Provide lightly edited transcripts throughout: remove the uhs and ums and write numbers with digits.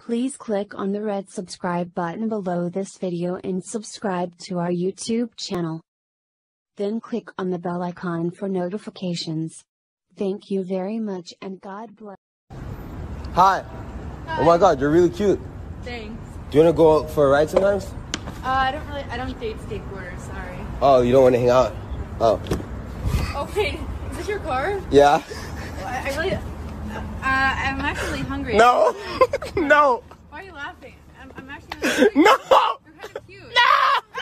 Please click on the red subscribe button below this video and subscribe to our YouTube channel. Then click on the bell icon for notifications. Thank you very much and God bless. Hi. Oh my God, you're really cute. Thanks. Do you want to go out for a ride sometimes? I don't date skateboarders, sorry. Oh, you don't want to hang out? Oh. Oh wait, is this your car? Yeah. I'm actually hungry. No. No. Why are you laughing? I'm actually really hungry. No. You're kind of cute. No.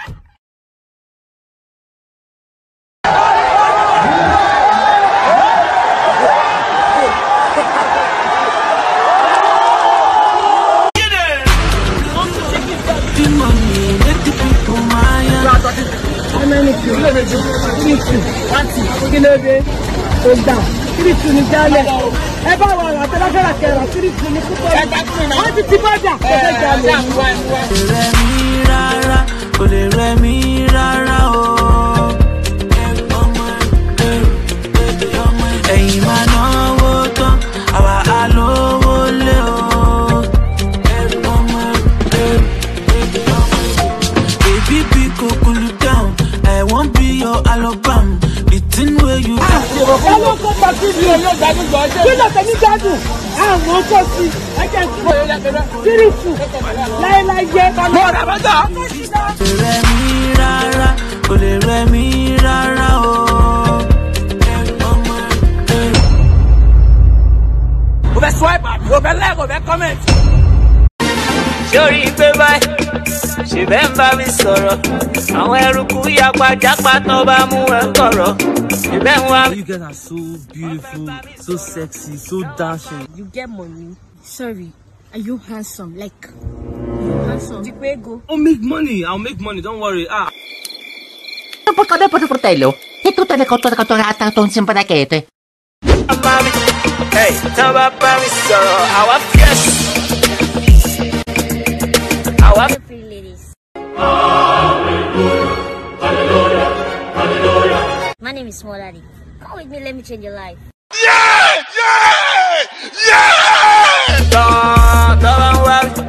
Sorry, baby. She been by me sorrow. I wear Kuya Japa Toba Muakoro. You guys are so beautiful, so sexy, so dashing. You get money. Sorry. Are you handsome? Like, you handsome? I'll make money. I'll make money. Don't worry. Ah. Fratello, e tutte le cose che sono sempre racchette. Hey, Toba Bami sorrow. Our fierce. Our Pretty ladies. Hallelujah, hallelujah, hallelujah. My name is Smolari. Come with me, let me change your life. yeah! Don't worry.